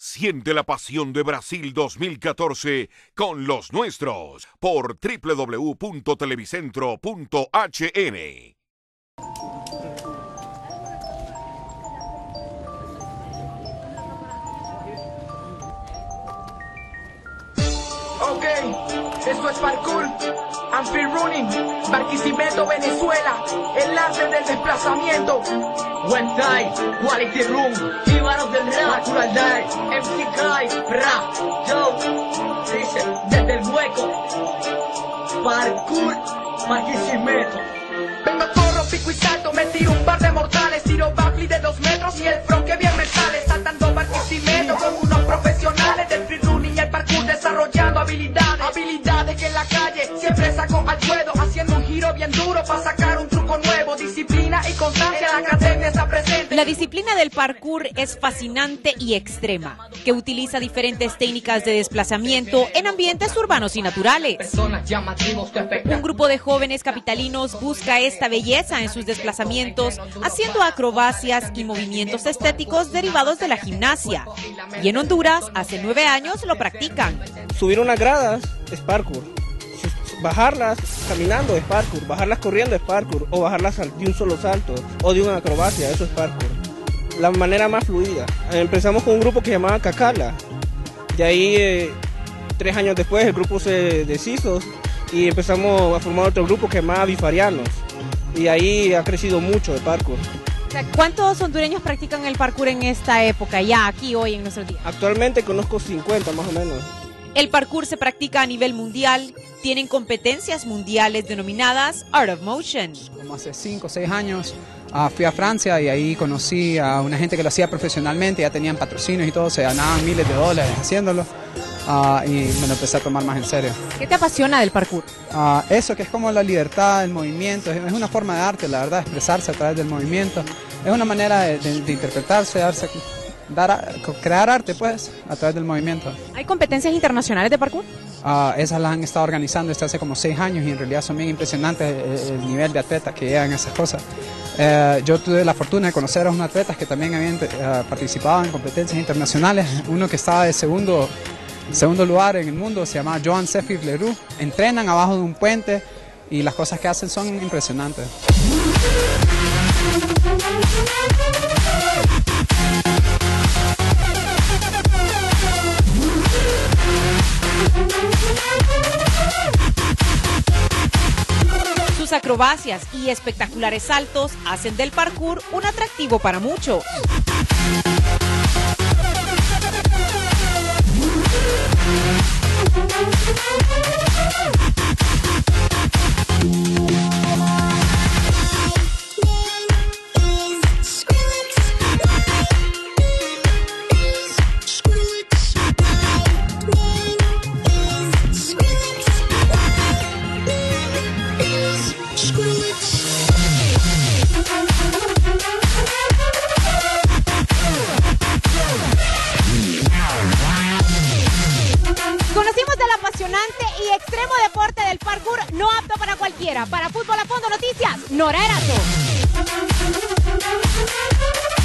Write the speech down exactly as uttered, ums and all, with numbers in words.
Siente la pasión de Brasil dos mil catorce con los nuestros por doble u doble u doble u punto televicentro punto h n. Ok, esto es parkour, I'm free running, Barquisimeto, Venezuela, el arte del desplazamiento. One time, quality room, Jíbaros del rap, Natural Day, M C Kai, rap, yo, dice, desde el hueco, parkour, Barquisimeto. Vengo corro, pico y salto, me tiro un par de mortales, tiro backflip de dos metros y el front que bien me sale, saltando Barquisimeto con unos profesionales del free running y el parkour, desarrollando habilidades, habilidades que en la calle siempre saco al ruedo, haciendo un giro bien duro para sacar un truco nuevo, disciplina y constancia, la academia está presente. La disciplina del parkour es fascinante y extrema, que utiliza diferentes técnicas de desplazamiento en ambientes urbanos y naturales. Un grupo de jóvenes capitalinos busca esta belleza en sus desplazamientos, haciendo acrobacias y movimientos estéticos derivados de la gimnasia. Y en Honduras, hace nueve años lo practican. Subir unas gradas es parkour, bajarlas caminando es parkour, bajarlas corriendo es parkour, o bajarlas de un solo salto, o de una acrobacia, eso es parkour. La manera más fluida. Empezamos con un grupo que se llamaba Cacala, de ahí eh, tres años después el grupo se deshizo y empezamos a formar otro grupo que se llamaba Bifarianos, y ahí ha crecido mucho el parkour. ¿Cuántos hondureños practican el parkour en esta época, ya aquí hoy en nuestro día? Actualmente conozco cincuenta más o menos. El parkour se practica a nivel mundial, tienen competencias mundiales denominadas Art of Motion. Como hace cinco o seis años uh, fui a Francia y ahí conocí a una gente que lo hacía profesionalmente, ya tenían patrocinios y todo, se ganaban miles de dólares haciéndolo uh, y me lo empecé a tomar más en serio. ¿Qué te apasiona del parkour? Uh, eso que es como la libertad, el movimiento, es, es una forma de arte, la verdad, expresarse a través del movimiento, es una manera de, de, de interpretarse, darse... Dar a, crear arte pues a través del movimiento. ¿Hay competencias internacionales de parkour? Uh, esas las han estado organizando desde hace como seis años y en realidad son bien impresionantes el, el nivel de atletas que llegan a esas cosas. Uh, yo tuve la fortuna de conocer a unos atletas que también habían uh, participado en competencias internacionales. Uno que estaba de segundo, segundo lugar en el mundo se llama Joan Sefir Leroux. Entrenan abajo de un puente y las cosas que hacen son impresionantes. Sus acrobacias y espectaculares saltos hacen del parkour un atractivo para muchos. Conocimos del apasionante y extremo deporte del parkour no apto para cualquiera. Para Fútbol a Fondo Noticias, Nora Erazo.